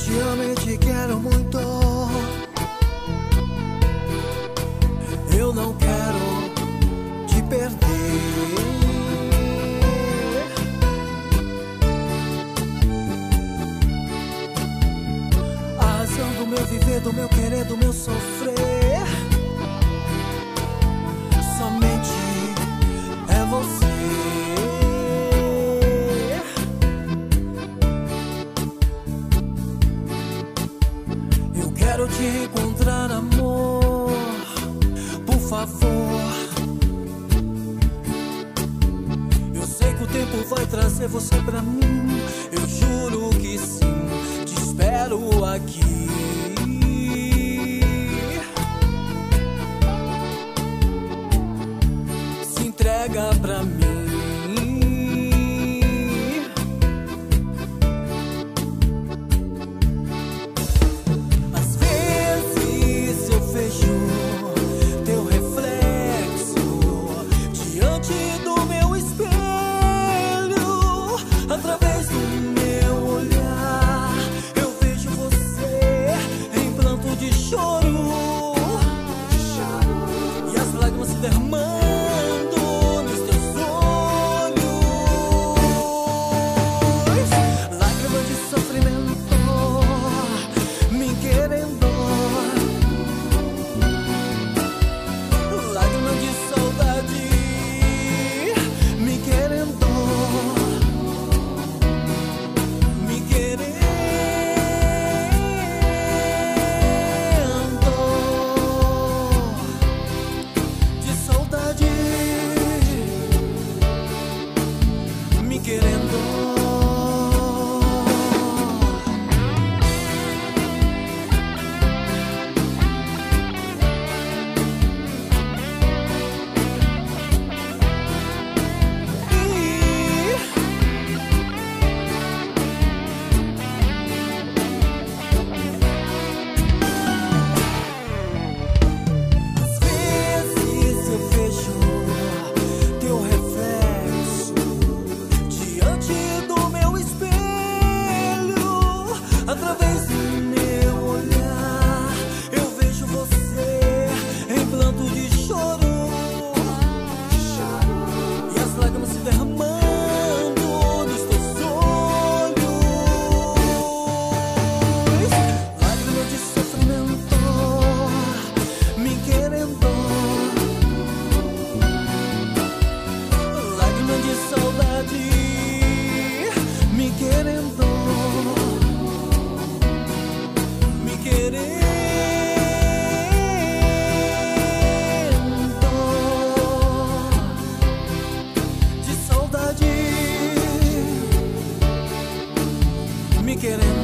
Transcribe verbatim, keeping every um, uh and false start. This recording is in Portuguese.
te amo e te quero muito. Eu não quero te perder. A razão do meu viver, do meu querer, do meu sofrer, somente é você. Eu quero te encontrar, amor, por favor. Eu sei que o tempo vai trazer você pra mim. Eu juro que sim, te espero aqui. Se entrega pra mim. Às vezes eu vejo teu reflexo diante do meu espelho. Através do meu olhar eu vejo você em pranto de choro, e as lágrimas se derramando nos teus olhos. Lágrimas de sofrimento me querendo, lágrimas de saudade me querendo, me querendo, de saudade me querendo. Às vezes eu vejo teu reflexo diante do meu espelho. Através do meu olhar eu vejo você em pranto de choro, e as lágrimas se derramando nos teus olhos. Lágrimas de sofrimento me querendo, lágrimas de saudade me querendo, me querendo, de saudade me querendo.